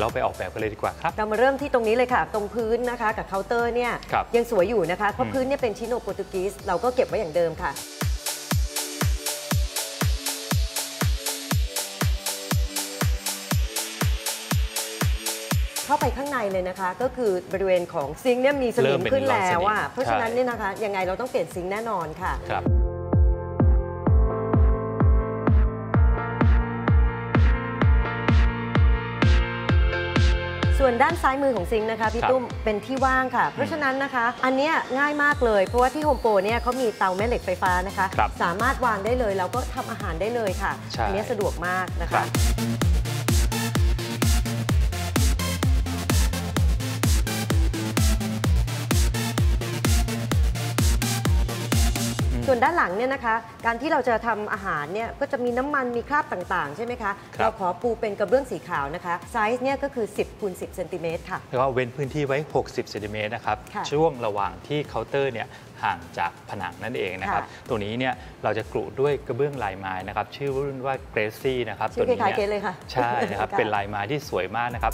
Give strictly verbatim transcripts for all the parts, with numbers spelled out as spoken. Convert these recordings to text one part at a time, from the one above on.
ยวเราไปออกแบบกันเลยดีกว่าครับเรามาเริ่มที่ตรงนี้เลยค่ะตรงพื้นนะคะกับเคาน์เตอร์เนี่ยยังสวยอยู่นะคะเพราะพื้นเนี่ยเป็นชิโนโปรตุกีสเราก็เก็บไว้อย่างเดิมค่ะเข้าไปข้างในเลยนะคะก็คือบริเวณของซิงค์เนี่ยมีสนิมขึ้นแล้วอ่ะเพราะฉะนั้นเนี่ยนะคะยังไงเราต้องเปลี่ยนซิงค์แน่นอนค่ะส่วนด้านซ้ายมือของซิงค์นะคะพี่ตุ้มเป็นที่ว่างค่ะเพราะฉะนั้นนะคะอันนี้ง่ายมากเลยเพราะว่าที่โฮมโปรเนี่ยเขามีเตาแม่เหล็กไฟฟ้านะคะสามารถวางได้เลยแล้วก็ทำอาหารได้เลยค่ะอันนี้สะดวกมากนะคะส่วนด้านหลังเนี่ยนะคะการที่เราจะทำอาหารเนี่ยก็จะมีน้ำมันมีคราบต่างๆใช่ไหมคะเราขอปูเป็นกระเบื้องสีขาวนะคะไซส์เนี่ยก็คือสิบคูณสิบเซนติเมตรค่ะแล้วก็เว้นพื้นที่ไว้หกสิบเซนติเมตรนะครับช่วงระหว่างที่เคาน์เตอร์เนี่ยห่างจากผนังนั่นเองนะครับตัวนี้เนี่ยเราจะกรุด้วยกระเบื้องลายไม้นะครับชื่อรุ่นว่าเกรซี่นะครับตัวนี้เนี่ยเลยค่ะใช่นะครับเป็นลายไม้ที่สวยมากนะครับ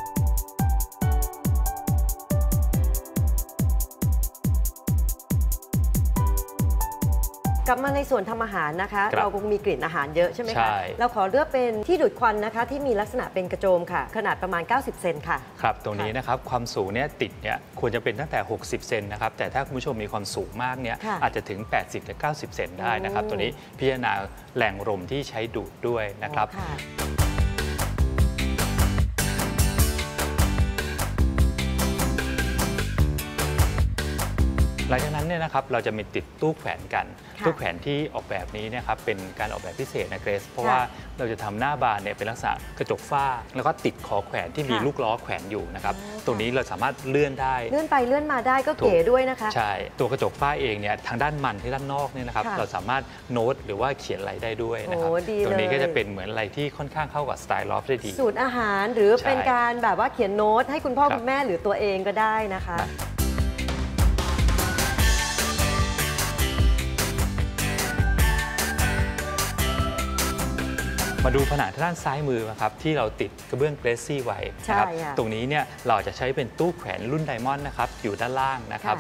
กลับมาในส่วนทำอาหารนะคะเราคงมีกลิ่นอาหารเยอะใช่ไหมคะเราขอเลือกเป็นที่ดูดควันนะคะที่มีลักษณะเป็นกระโจมค่ะขนาดประมาณเก้าสิบเซนค่ะครับตรงนี้นะครับความสูงเนี่ยติดเนี่ยควรจะเป็นตั้งแต่หกสิบเซนนะครับแต่ถ้าคุณผู้ชมมีความสูงมากเนี่ยอาจจะถึง แปดสิบถึงเก้าสิบเซนได้นะครับตัวนี้พิจารณาแหล่งลมที่ใช้ดูดด้วยนะครับหลังจากนั้นเนี่ยนะครับเราจะมีติดตู้แขวนกันตู้แขวนที่ออกแบบนี้นะครับเป็นการออกแบบพิเศษนะเกรซเพราะว่าเราจะทำหน้าบานเนี่ยเป็นลักษณะกระจกฝ้าแล้วก็ติดคอแขวนที่มีลูกล้อแขวนอยู่นะครับตรงนี้เราสามารถเลื่อนได้เลื่อนไปเลื่อนมาได้ก็เก๋ด้วยนะคะใช่ตัวกระจกฝ้าเองเนี่ยทางด้านมันที่ด้านนอกเนี่ยนะครับเราสามารถโน้ตหรือว่าเขียนอะไรได้ด้วยนะครับตรงนี้ก็จะเป็นเหมือนอะไรที่ค่อนข้างเข้ากับสไตล์ลอฟได้ดีสูตรอาหารหรือเป็นการแบบว่าเขียนโน้ตให้คุณพ่อคุณแม่หรือตัวเองก็ได้นะคะมาดูผนังทางด้านซ้ายมือครับที่เราติดกระเบื้องเกรซี่ไว้นะครับตรงนี้เนี่ยเราจะใช้เป็นตู้แขวนรุ่นไดมอนด์นะครับอยู่ด้านล่างนะครับ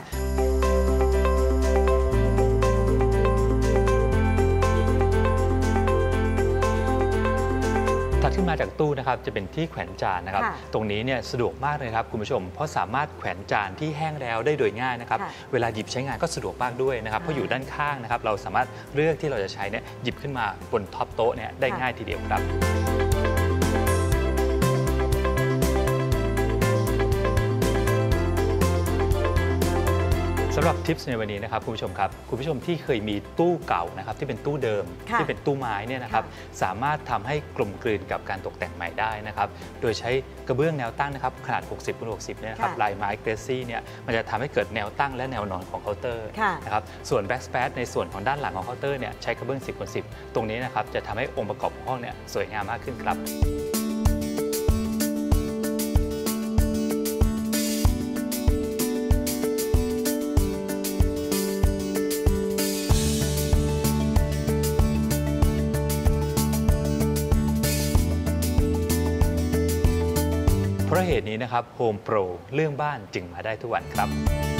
ถัดขึ้นมาจากตู้นะครับจะเป็นที่แขวนจานนะครับตรงนี้เนี่ยสะดวกมากเลยครับคุณผู้ชมเพราะสามารถแขวนจานที่แห้งแล้วได้โดยง่ายนะครับเวลาหยิบใช้งานก็สะดวกมากด้วยนะครับเพราะอยู่ด้านข้างนะครับเราสามารถเลือกที่เราจะใช้เนี่ยหยิบขึ้นมาบนท็อปโต๊ะเนี่ยได้ง่ายทีเดียวครับสำหรับทิปส์ในวันนี้นะครับคุณผู้ชมครับคุณผู้ชมที่เคยมีตู้เก่านะครับที่เป็นตู้เดิมที่เป็นตู้ไม้เนี่ยนะครับสามารถทำให้กลมกลืนกับการตกแต่งใหม่ได้นะครับโดยใช้กระเบื้องแนวตั้งนะครับขนาดหกสิบคูณหกสิบเนี่ยนะครับลายไม้เกรซี่เนี่ยมันจะทำให้เกิดแนวตั้งและแนวนอนของเคาน์เตอร์นะครับส่วนแบ็กสเปซในส่วนของด้านหลังของเคาน์เตอร์เนี่ยใช้กระเบื้องสิบคูณสิบตรงนี้นะครับจะทำให้องค์ประกอบของห้องเนี่ยสวยงามมากขึ้นครับเพราะเหตุนี้นะครับ Home Pro เรื่องบ้านจึงมาได้ทุกวันครับ